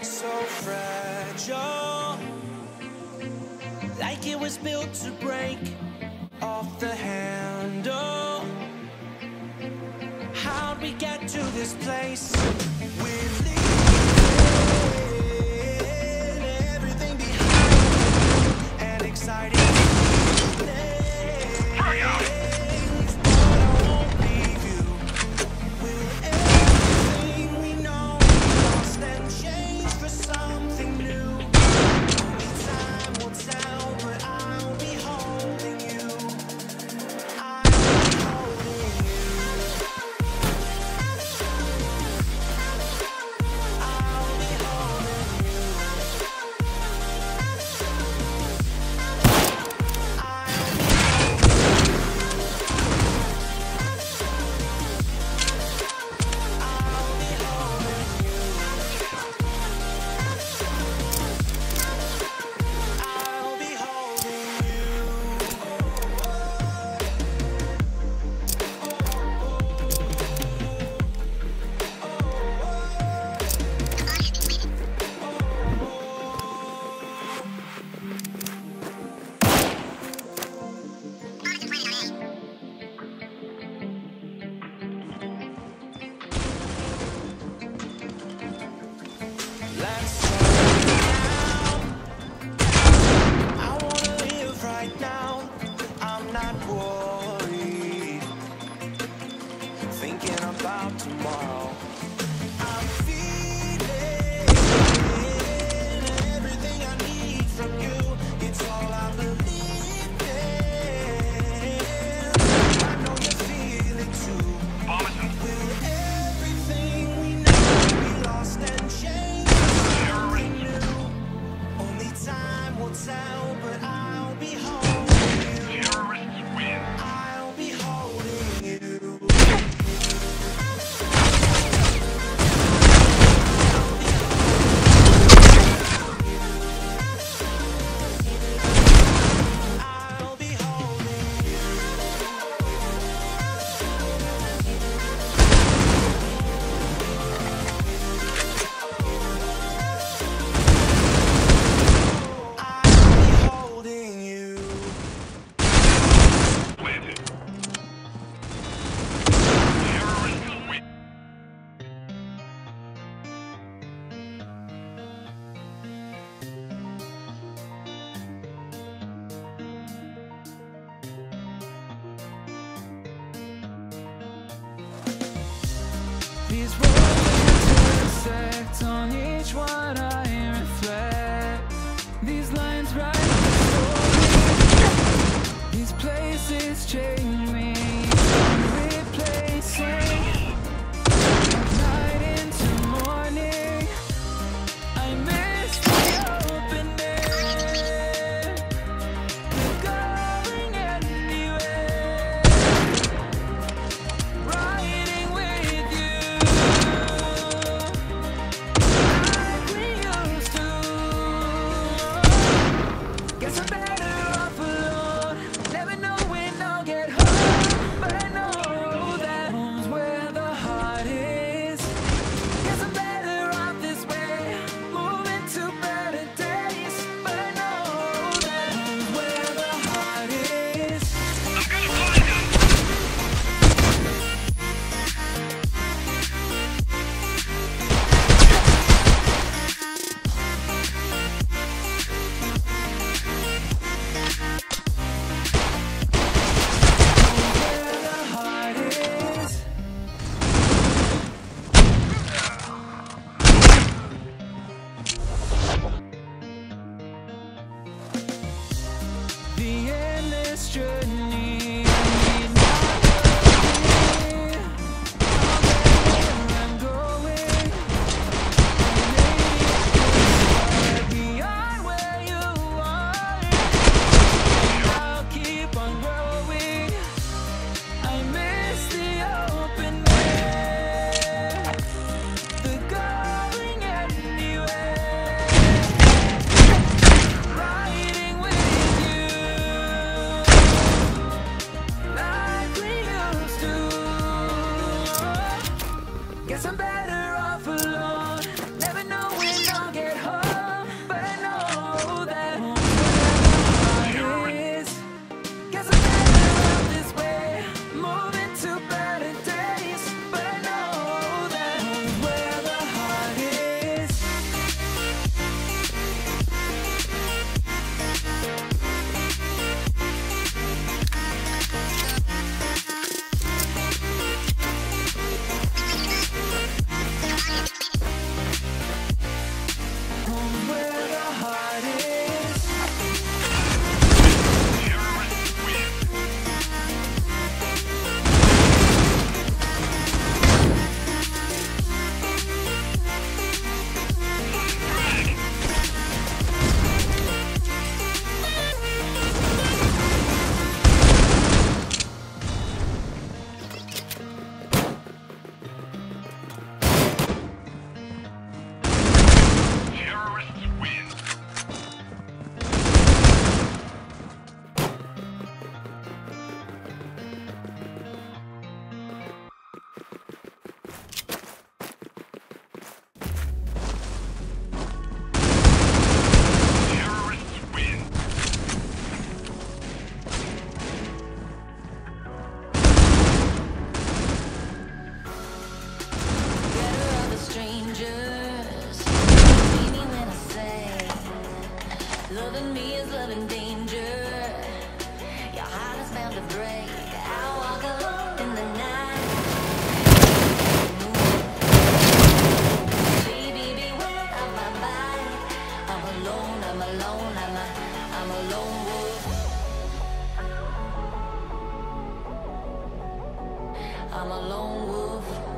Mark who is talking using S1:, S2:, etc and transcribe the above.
S1: so fragile, like it was built to break off the handle. How'd we get to this place? We're leaving everything behind and exciting things, but I won't leave you. Will everything we know lost and changed for something new? Only time will tell, but I'll be holding you. I'll be holding you. I'll be holding you. I'll be holding you. Let's slow down. I wanna live right now. I'm not worried, thinking about tomorrow. I'm feeling everything I need from you. It's all I believe in. I know you feel it too. Will everything we know be lost and changed? Something new. Only time will tell, but I'll be holding you. I'll be holding you. I'll be holding you. I'll be holding you.
S2: These words intersect, on each one I reflect. These lines write the story. These places change me, replacing night into morning. I miss the open air, going anywhere, riding with you like we used to. Guess I'm better off alone, never know when I'll get home, but I know that home's where the heart is. Guess I'm better off this way, moving to better days, but I know that home's where the heart is. Where the heart is. The endless journey, I need not worry. Where I'm going, maybe beyond where you are, I'll keep on growing. I miss the open air, the going anywhere, riding with you like we used to. Guess I'm better off alone, never know when I'll get
S3: loving me is loving danger. Your heart is bound to break. I walk alone in the night. Baby, beware of my body. I'm alone, I'm alone, I'm a lone wolf. I'm a lone wolf.